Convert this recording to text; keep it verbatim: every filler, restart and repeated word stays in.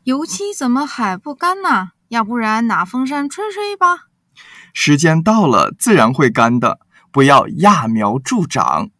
油漆怎么还不干呢？要不然拿风扇吹吹吧。 时间到了，自然会干的，不要揠苗助长。